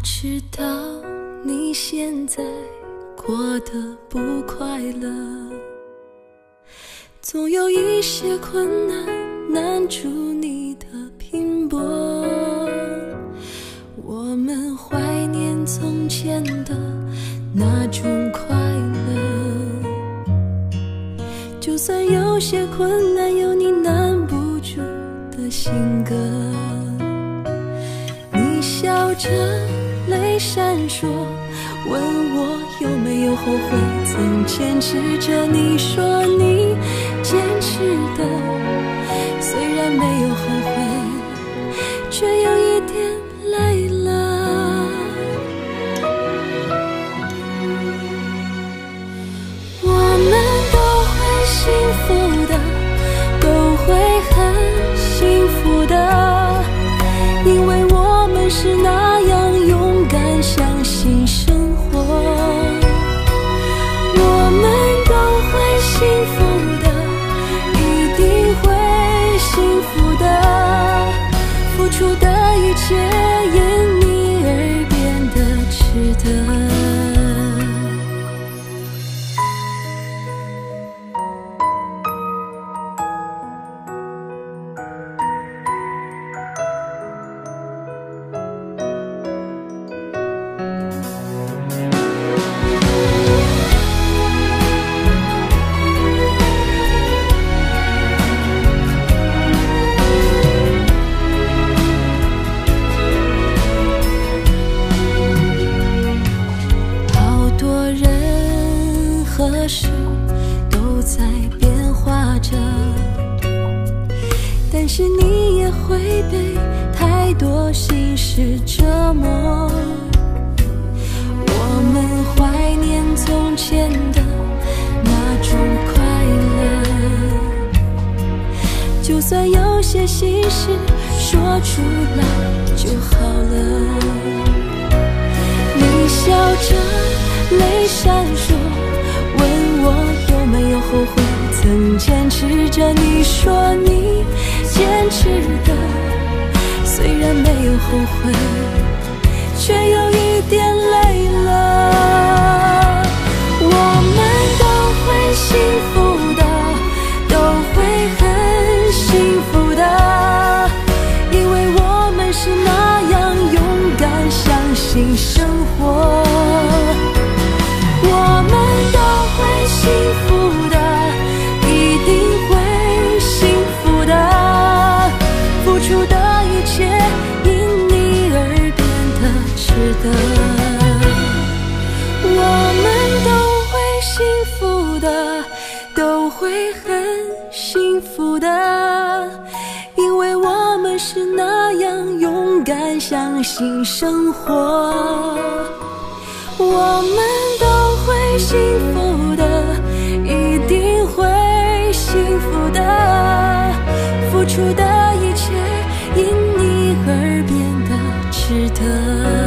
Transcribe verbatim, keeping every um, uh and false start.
知道你现在过得不快乐，总有一些困难难住你的拼搏。我们怀念从前的那种快乐，就算有些困难有你难不住的性格。你笑着泪闪烁，问我有没有后悔曾坚持着。你说你坚持的，虽然没有后悔，却有一点累了。我们都会幸福的，都会很幸福的，因为我们是那样勇敢相信生活。我们都会幸福的，一定会幸福的，付出的一切因你而变得值得。何时都在变化着，但是你也会被太多心事折磨。我们怀念从前的那种快乐，就算有些心事说出来就好了。你笑着泪闪烁，问我有没有后悔曾坚持着。你说你坚持的，虽然没有后悔，却有一点累了。我们都会幸福的，都会很幸福的，因为我们是那样勇敢相信生活。我们都会幸福的，一定会幸福的，付出的一切因你而变得值得。我们都会幸福的，都会很幸福的，因为我们是那样勇敢相信生活。我们都会幸福的，一定会幸福的，付出的一切因你而变得值得。